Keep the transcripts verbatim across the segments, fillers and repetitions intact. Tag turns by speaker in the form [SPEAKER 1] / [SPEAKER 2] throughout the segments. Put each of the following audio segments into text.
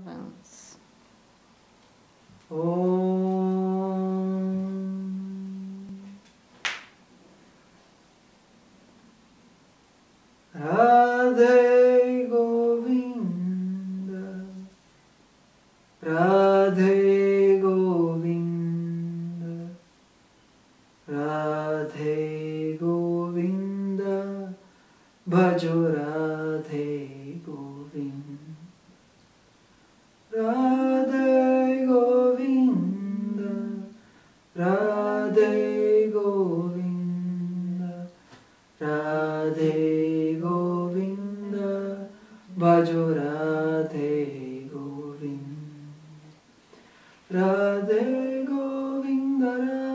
[SPEAKER 1] Bhajans.
[SPEAKER 2] Radhe Govinda, Radhe Govinda, Radhe Govinda, bhajo Radhe Govinda, Radhe Govinda, Radhe Govinda, Radhe Govinda, bhajo Radhe Govinda, Radhe Govinda,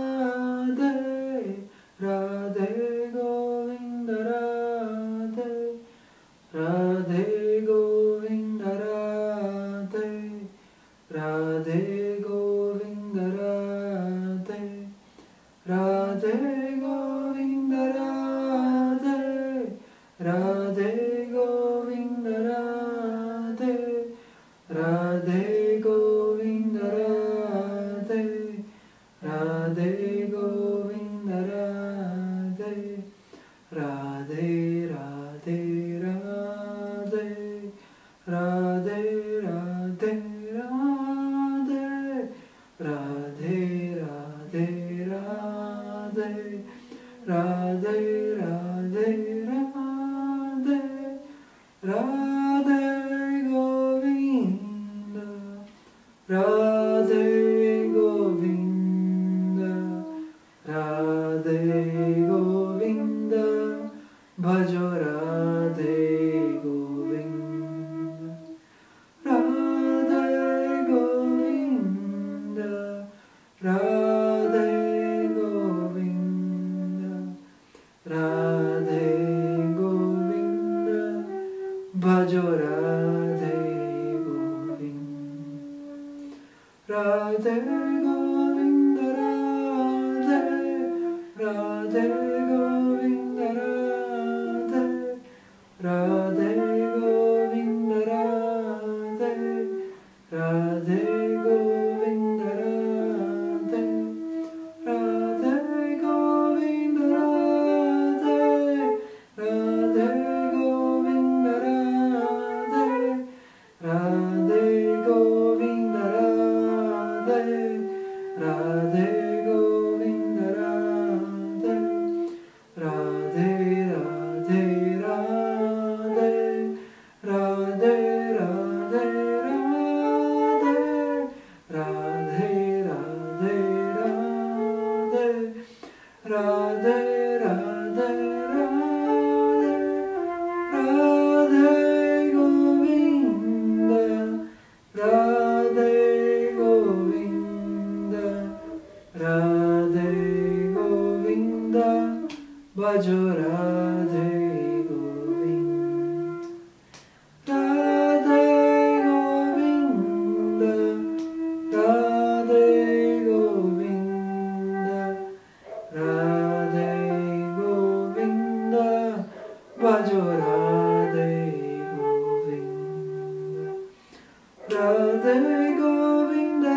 [SPEAKER 2] Radhe, Radhe Govinda, Radhe, Radhe Govinda, Radhe, Radhe Govinda, Radhe, Radhe Govinda, Radhe, Radhe Govinda, Radhe, Radhe Govinda, Radhe, Radhe Govinda, Radhe, Radhe, Radhe, Radhe, Radhe, Radhe, Radhe, Radhe, Radhe, Radhe, Radhe, Radhe, Radhe, Radhe Govinda, Radhe Govinda, Radhe Govinda, bhajo Radhe Govinda, Radhe Govinda, Radhe Govinda, Radhe Govinda, bhajo Radhe Govinda, Radhe Govinda, Radhe, Radhe Govinda, Radhe, Radhe Govinda, Radhe, Radhe Govinda, Radhe, Radhe Govinda, Radhe, Radhe Govinda, Radhe, Radhe Govinda, Radhe, Radhe Govinda, Radhe, Radhe, Radhe, Radhe, Radhe, Radhe, Radhe, Radhe, Radhe, Radhe, Radhe, Radhe, Radhe Govinda, Radhe Govinda, Radhe Govinda, bhajo Radhe Govinda, Radhe Govinda, Radhe Govinda, Radhe Govinda, bhajo Radhe Govinda, Radhe Govinda,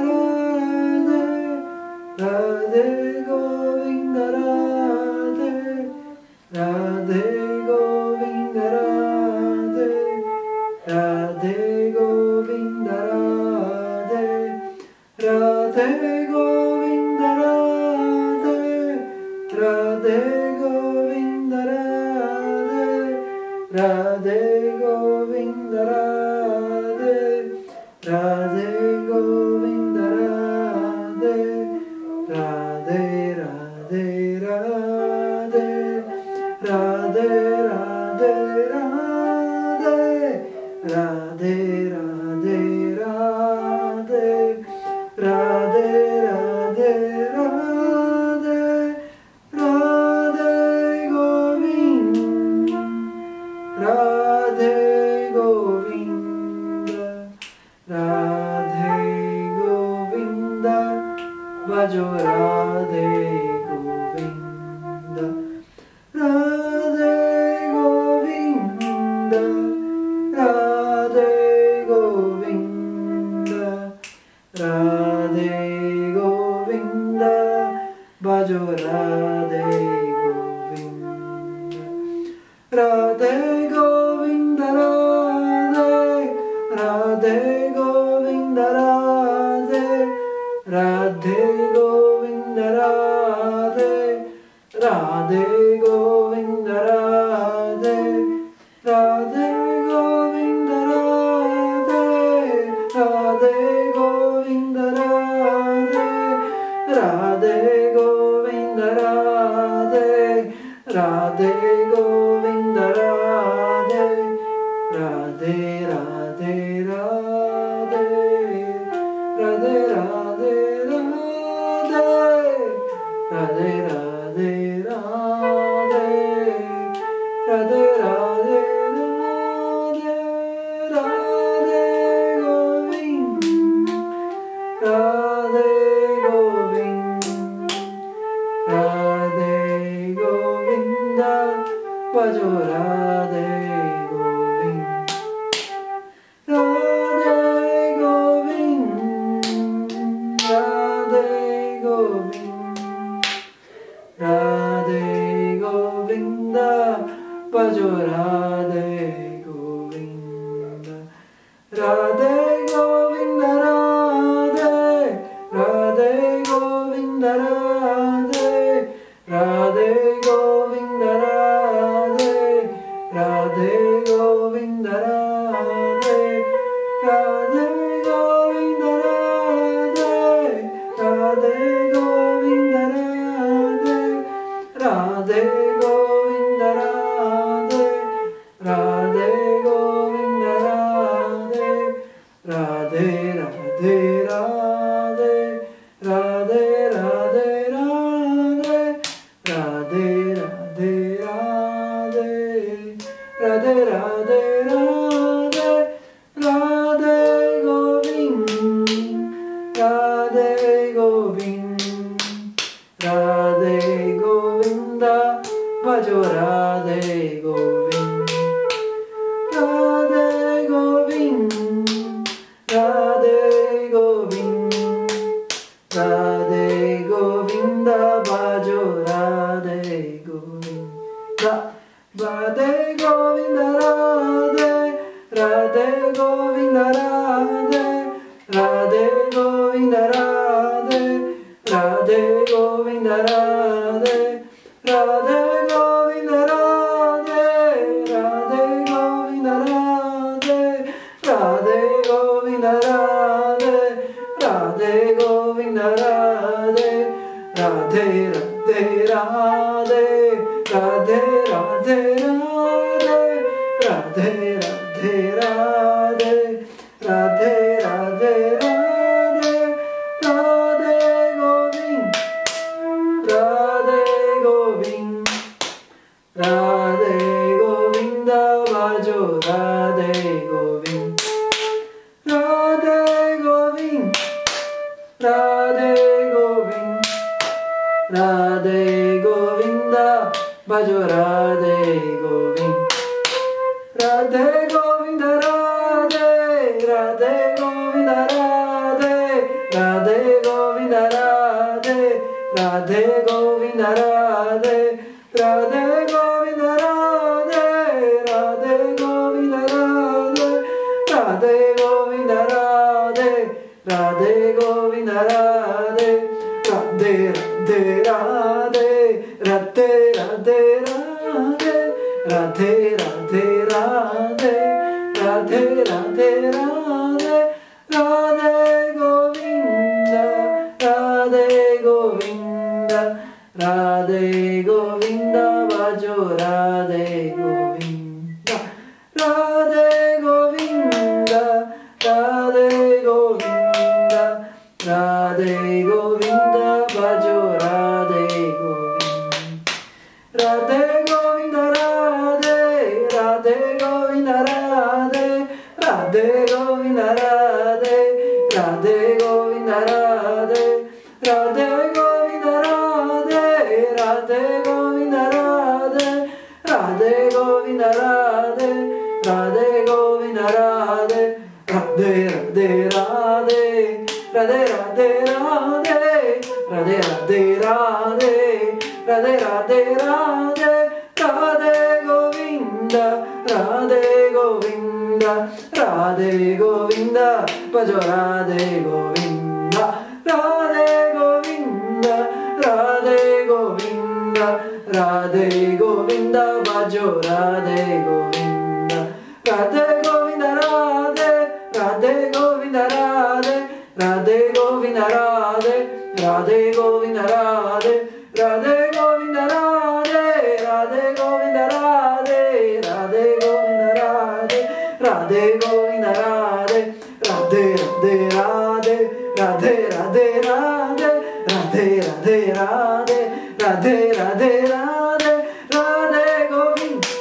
[SPEAKER 2] Radhe, Radhe Govinda, Radhe, Radhe Govinda, Radhe, Radhe Govinda, Radhe, Radhe Govinda, Radhe, Radhe Govinda, Radhe, Radhe Govinda, Radhe, Radhe Govinda, Radhe, Radhe, Radhe, Radhe, Radhe, Radhe, Radhe, Radhe, Radhe, Radhe, Radhe, Radhe, Radhe, Radhe Govinda, Radhe Govinda, Radhe Govinda, bhajo Radhe Govinda, Radhe Govinda, Radhe Govinda. radhe govinda, bhajo radhe govinda, radhe govinda, radhe, radhe govinda, radhe, radhe govinda, radhe, radhe govinda, radhe, radhe govinda, radhe, radhe govinda, radhe, radhe govinda, radhe, radhe govinda, radhe, radhe, radhe, radhe, radhe, radhe, radhe, radhe, radhe, radhe, radhe, radhe, radhe govinda, radhe govinda, radhe govinda, bhajo radhe govinda, radhe govinda, radhe govinda, radhe govinda, bhajo radhe govinda, radhe govinda, radhe, radhe govinda, radhe, radhe govinda, radhe, radhe govinda, radhe, radhe govinda, radhe, radhe govinda, radhe, radhe govinda, radhe, radhe govinda, radhe, radhe, radhe, radhe, radhe, radhe, radhe, radhe, radhe, radhe, radhe, radhe, radhe, radhe govinda, radhe govinda, radhe govinda, bhajo radhe govinda, radhe govinda, radhe govinda, radhe govinda, bhajo radhe govinda, radhe govinda, radhe, radhe govinda, radhe, radhe govinda, radhe, radhe govinda, radhe, radhe govinda, radhe, radhe govinda, radhe, radhe govinda, radhe, radhe govinda, radhe, radhe, radhe, radhe, radhe, radhe, radhe, radhe, radhe, radhe, radhe, radhe, radhe, radhe govinda, radhe govinda, radhe govinda, bhajo radhe govinda, radhe govinda, radhe govinda, radhe govinda, bhajo radhe govinda, radhe govinda, radhe, radhe govinda, radhe, radhe govinda, radhe, radhe govinda, radhe, radhe govinda, radhe, radhe govinda, radhe, radhe govinda, radhe, radhe govinda, radhe, radhe, radhe, radhe, radhe, radhe, radhe, radhe, radhe, radhe, radhe, radhe, radhe, radhe govinda, radhe govinda, radhe govinda, bhajo radhe govinda, radhe govinda, radhe govinda, radhe govinda, bhajo radhe govinda, radhe govinda, radhe, radhe govinda, radhe, radhe govinda, radhe, radhe govinda, radhe, radhe govinda, radhe, radhe govinda, radhe, radhe govinda, radhe, radhe govinda, radhe, radhe, radhe, radhe, radhe radhe radhe, radhe radhe radhe, radhe radhe radhe, radhe govinda, radhe govinda, radhe govinda, bhajo radhe govinda, radhe govinda, radhe govinda, radhe govinda, bhajo radhe govinda, radhe govinda radhe, radhe govinda radhe, radhe govinda radhe, radhe govinda radhe, radhe govinda radhe, radhe govinda radhe, radhe govinda radhe, radhe govinda radhe, radhe radhe radhe, radhe radhe radhe, radhe radhe radhe, radhe radhe radhe, radhe govinda,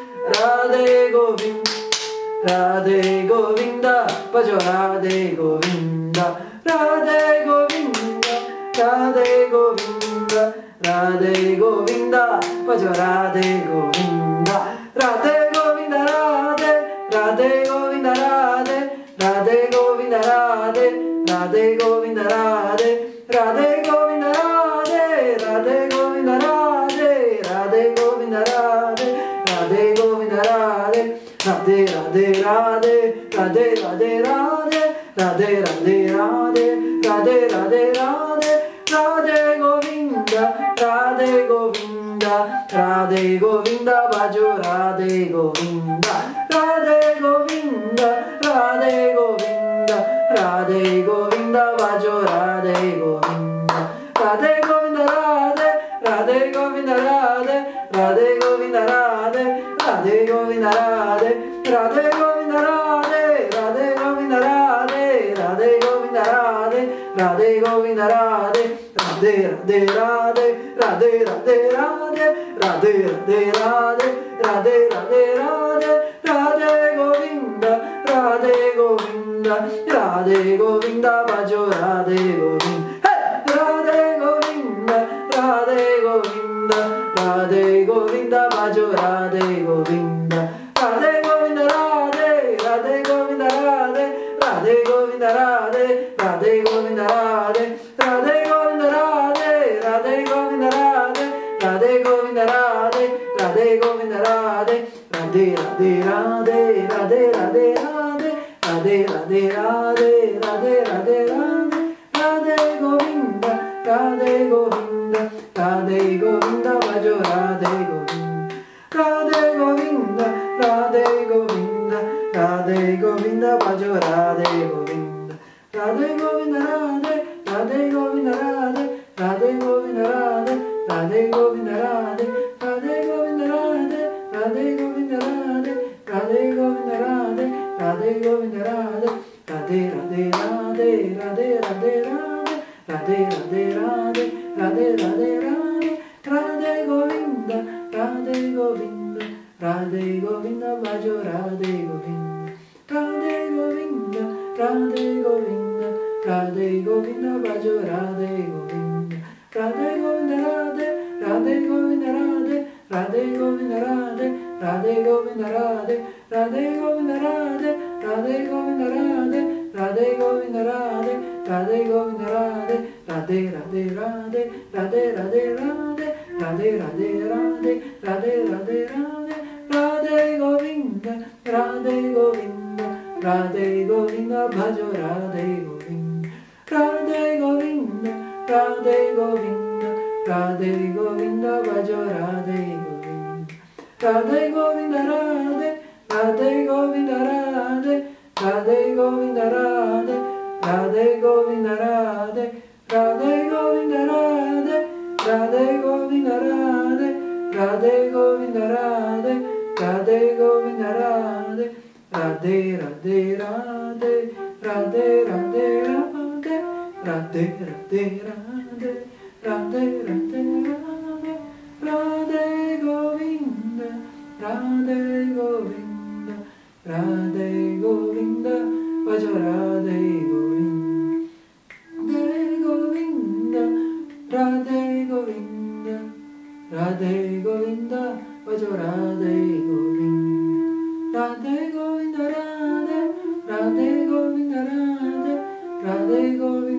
[SPEAKER 2] radhe govinda, radhe govinda, bhajo radhe govinda, radhe govinda, radhe govinda, radhe govinda, bhajo radhe govinda, radhe govinda radhe, radhe govinda radhe, radhe govinda radhe, radhe govinda radhe, radhe govinda radhe, radhe govinda radhe, radhe govinda radhe, radhe govinda radhe, radhe radhe radhe, radhe radhe radhe, radhe radhe radhe, radhe radhe radhe, radhe govinda, radhe govinda, radhe govinda, bhajo radhe govinda, radhe govinda, radhe govinda, radhe govinda, bhajo radhe govinda, radhe govinda radhe, radhe govinda radhe, radhe govinda radhe, radhe govinda radhe, radhe govinda radhe, radhe govinda radhe, radhe govinda radhe, radhe govinda radhe, radhe radhe radhe, radhe radhe radhe, radhe radhe radhe, radhe radhe radhe, radhe govinda, radhe govinda, radhe govinda, bhajo radhe govinda, radhe govinda, radhe govinda, radhe govinda, bhajo radhe govinda, radhe govinda radhe, radhe govinda radhe, radhe govinda radhe, radhe govinda radhe, radhe govinda radhe, radhe govinda radhe, radhe govinda radhe, radhe govinda radhe, radhe radhe radhe, radhe radhe radhe, radhe radhe radhe, radhe radhe radhe, radhe govinda, radhe govinda, radhe govinda, bhajo radhe govinda, radhe govinda, radhe govinda, radhe govinda, bhajo radhe govinda, radhe govinda radhe, radhe govinda radhe, radhe govinda radhe, radhe govinda radhe, radhe govinda radhe, radhe govinda radhe, radhe govinda radhe, radhe govinda radhe, radhe radhe radhe, radhe radhe radhe, radhe radhe radhe, radhe radhe radhe, radhe govinda, radhe govinda, radhe govinda, bhajo radhe govinda, radhe govinda, radhe govinda, radhe govinda, bhajo radhe govinda, radhe govinda radhe, radhe govinda radhe, radhe govinda radhe, radhe govinda radhe, radhe govinda radhe, radhe govinda radhe, radhe govinda radhe, radhe govinda radhe, radhe radhe radhe, radhe radhe radhe, radhe radhe radhe, radhe radhe radhe, radhe govinda, radhe govinda, radhe govinda, bhajo radhe govinda, radhe govinda, radhe govinda, radhe govinda, bhajo radhe govinda, radhe govinda radhe, radhe govinda radhe, radhe govinda radhe, radhe govinda radhe, radhe govinda radhe, radhe govinda radhe, radhe govinda radhe, radhe govinda radhe, radhe radhe radhe, radhe radhe radhe, radhe radhe radhe, radhe radhe radhe, radhe govinda, radhe govinda, radhe govinda, bhajo radhe govinda, radhe govinda, radhe govinda, bhajo radhe govinda, radhe govinda radhe, radhe govinda radhe, radhe govinda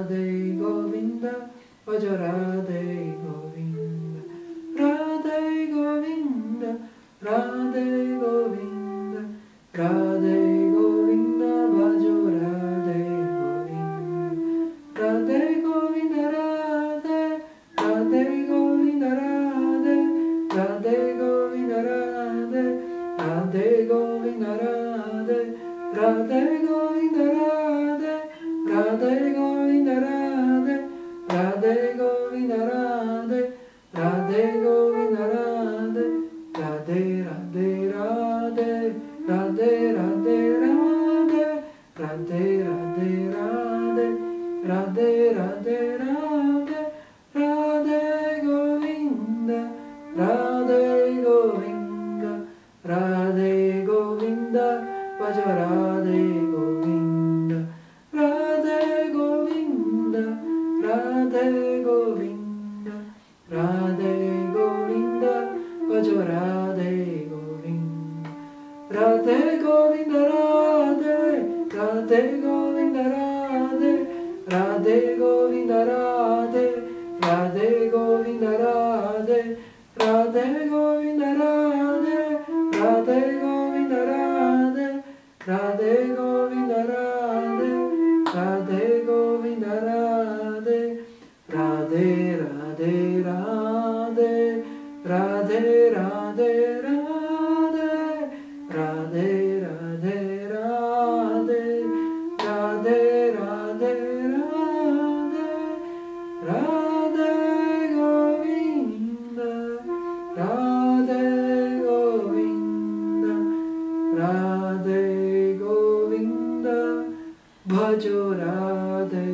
[SPEAKER 2] radhe govinda, bhajo radhe govinda, radhe govinda, radhe govinda, radhe govinda, bhajo radhe govinda, radhe govinda, radhe, radhe govinda, radhe, radhe govinda, radhe, radhe govinda, radhe, radhe govinda, radhe, radhe govinda, radhe, radhe govinda, radhe, radhe govinda, radhe, radhe, radhe, radhe, radhe, radhe, radhe, radhe, radhe, radhe, radhe, radhe, radhe, govinda, radhe govinda, radhe govinda, bhajo radhe govinda, radhe govinda, radhe govinda, radhe govinda, bhajo radhe govinda, radhe govinda, radhe, radhe govinda, radhe, radhe govinda, radhe, radhe govinda, radhe, radhe govinda, radhe, radhe govinda, radhe, radhe govinda, radhe, radhe govinda, radhe, radhe, radhe, radhe, radhe, radhe, radhe, radhe, radhe, radhe, radhe, radhe, radhe, radhe govinda, radhe govinda, radhe govinda, bhajo radhe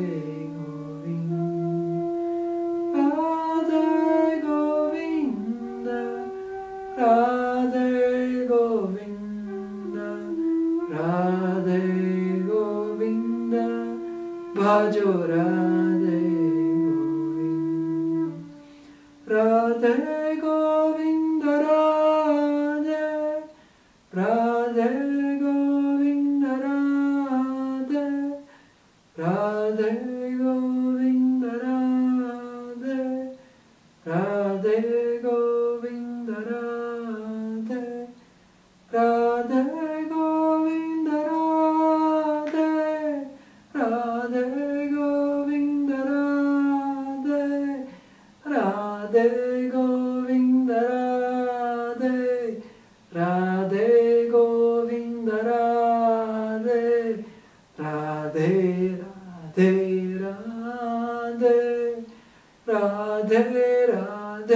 [SPEAKER 2] govinda, radhe govinda, radhe govinda, radhe govinda, bhajo radhe govinda, radhe govinda, radhe, radhe govinda, radhe, radhe govinda, radhe, radhe govinda, radhe, radhe govinda, radhe, radhe govinda, radhe, radhe govinda, radhe, radhe govinda, radhe, radhe, radhe, radhe, radhe, radhe,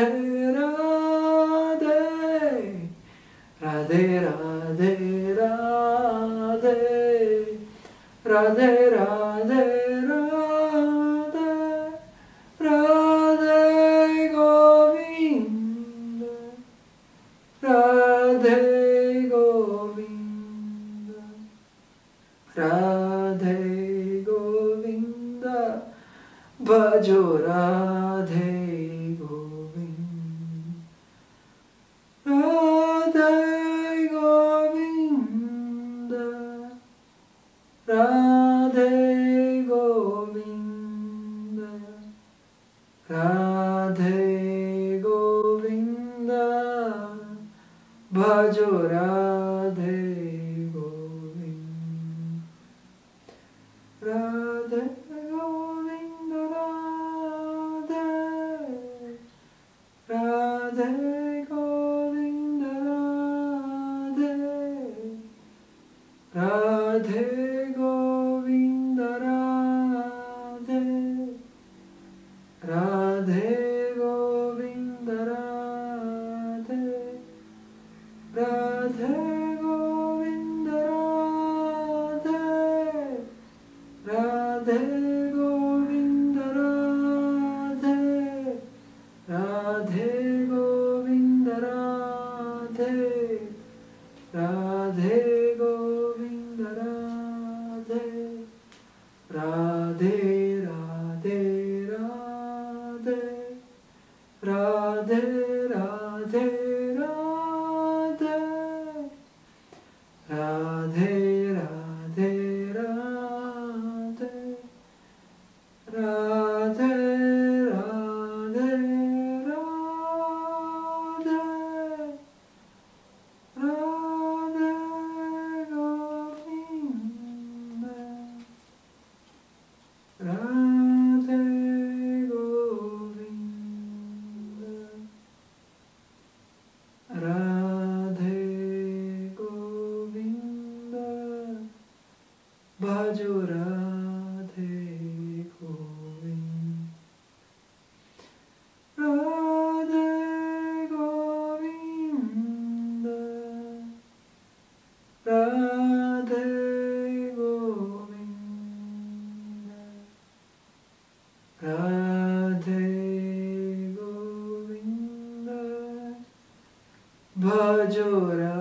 [SPEAKER 2] radhe, radhe, radhe, radhe, radhe, radhe, radhe, radhe govinda, radhe govinda, radhe govinda, bhajo radhe govinda, radhe govinda, radhe govinda, radhe govinda, bhajo radhe govinda, radhe govinda, radhe, radhe govinda, radhe, radhe govinda, radhe, radhe govinda, radhe, radhe govinda, radhe, radhe govinda, radhe, radhe govinda, radhe, radhe govinda, radhe, radhe, radhe, radhe, radhe govinda, bhajo